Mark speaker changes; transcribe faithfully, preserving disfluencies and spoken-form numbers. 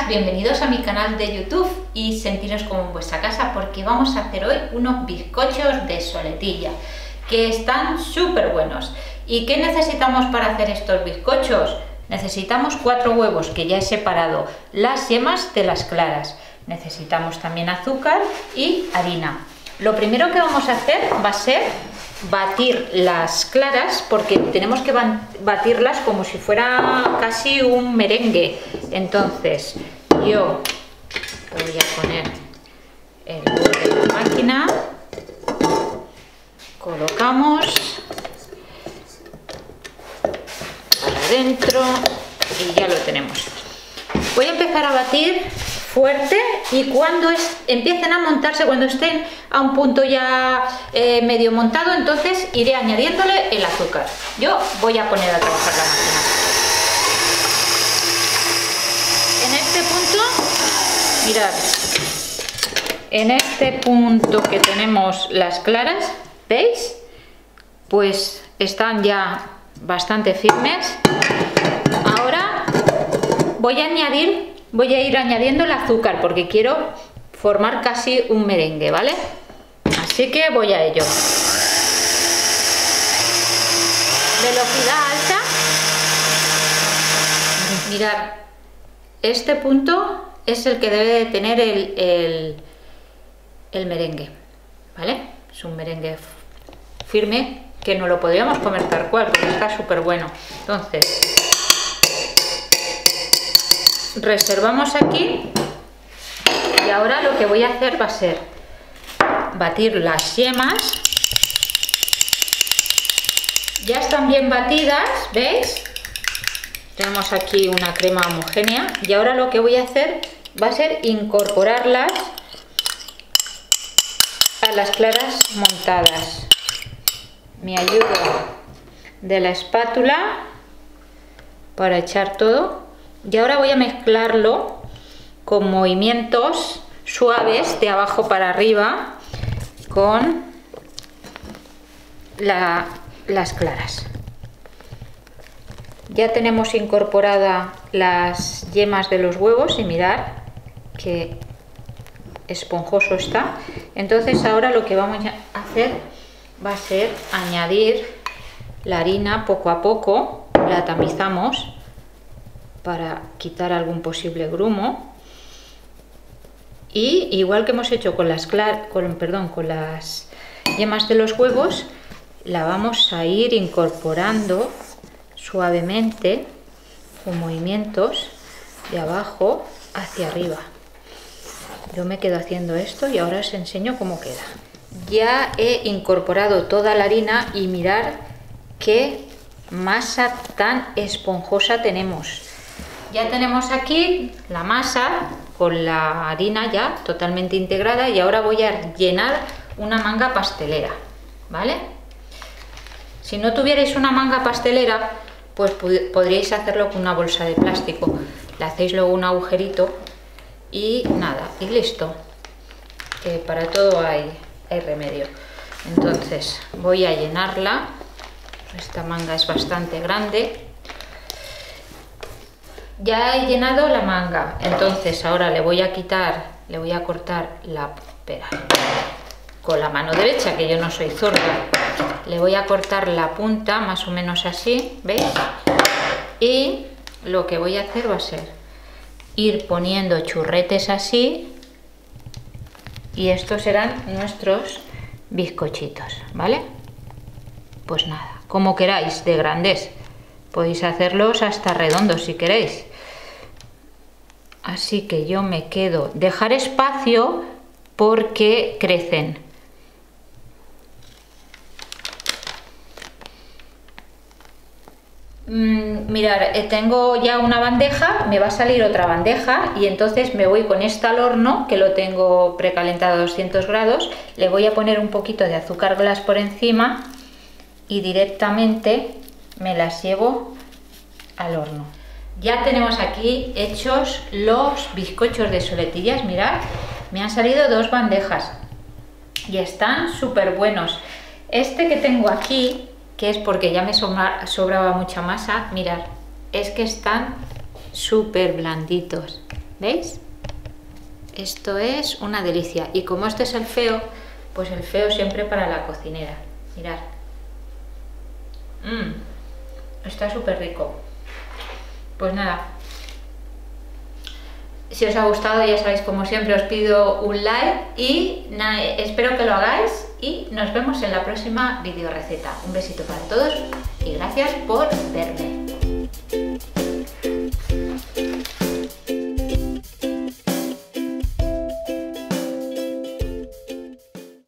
Speaker 1: buenas, bienvenidos a mi canal de YouTube y sentiros como en vuestra casa porque vamos a hacer hoy unos bizcochos de soletilla que están súper buenos. ¿Y qué necesitamos para hacer estos bizcochos? Necesitamos cuatro huevos que ya he separado, las yemas de las claras, necesitamos también azúcar y harina. Lo primero que vamos a hacer va a ser batir las claras porque tenemos que batirlas como si fuera casi un merengue. Entonces yo voy a poner el bol de la máquina, colocamos para adentro y ya lo tenemos. Voy a empezar a batir fuerte y cuando es, empiecen a montarse, cuando estén a un punto ya eh, medio montado, entonces iré añadiéndole el azúcar. Yo voy a poner a trabajar la máquina. En este punto, mirad, en este punto que tenemos las claras, ¿veis? Pues están ya bastante firmes. Ahora voy a añadir Voy a ir añadiendo el azúcar porque quiero formar casi un merengue, ¿vale? Así que voy a ello. Velocidad alta. Mirad, este punto es el que debe de tener el, el, el merengue, ¿vale? Es un merengue firme que no lo podríamos comer tal cual porque está súper bueno. Entonces reservamos aquí y ahora lo que voy a hacer va a ser batir las yemas. Ya están bien batidas, ¿veis? Tenemos aquí una crema homogénea y ahora lo que voy a hacer va a ser incorporarlas a las claras montadas. Me ayuda de la espátula para echar todo. Y ahora voy a mezclarlo con movimientos suaves de abajo para arriba con la, las claras. Ya tenemos incorporada las yemas de los huevos y mirad qué esponjoso está. Entonces ahora lo que vamos a hacer va a ser añadir la harina poco a poco, la tamizamos para quitar algún posible grumo y igual que hemos hecho con las clar con, perdón, con las yemas de los huevos, la vamos a ir incorporando suavemente con movimientos de abajo hacia arriba. Yo me quedo haciendo esto y ahora os enseño cómo queda. Ya he incorporado toda la harina y mirad qué masa tan esponjosa tenemos. Ya tenemos aquí la masa con la harina ya totalmente integrada y ahora voy a llenar una manga pastelera, ¿vale? Si no tuvierais una manga pastelera, pues podríais hacerlo con una bolsa de plástico. Le hacéis luego un agujerito y nada, y listo. Que para todo hay, hay remedio. Entonces voy a llenarla. Esta manga es bastante grande. Ya he llenado la manga, entonces ahora le voy a quitar, le voy a cortar la espera, con la mano derecha, que yo no soy zurda, le voy a cortar la punta más o menos así, ¿veis? Y lo que voy a hacer va a ser ir poniendo churretes así y estos serán nuestros bizcochitos, ¿vale? Pues nada, como queráis, de grandes. Podéis hacerlos hasta redondos si queréis. Así que yo me quedo, dejar espacio porque crecen. Mm, mirad, eh, tengo ya una bandeja, me va a salir otra bandeja y entonces me voy con esta al horno, que lo tengo precalentado a doscientos grados. Le voy a poner un poquito de azúcar glass por encima y directamente me las llevo al horno. Ya tenemos aquí hechos los bizcochos de soletillas. Mirad, me han salido dos bandejas y están súper buenos. Este que tengo aquí, que es porque ya me sobra, sobraba mucha masa, mirad, es que están súper blanditos. ¿Veis? Esto es una delicia. Y como este es el feo, pues el feo siempre para la cocinera. Mirad. Mmm, está súper rico. Pues nada. Si os ha gustado, ya sabéis, como siempre, os pido un like y nada, espero que lo hagáis y nos vemos en la próxima video receta. Un besito para todos y gracias por verme.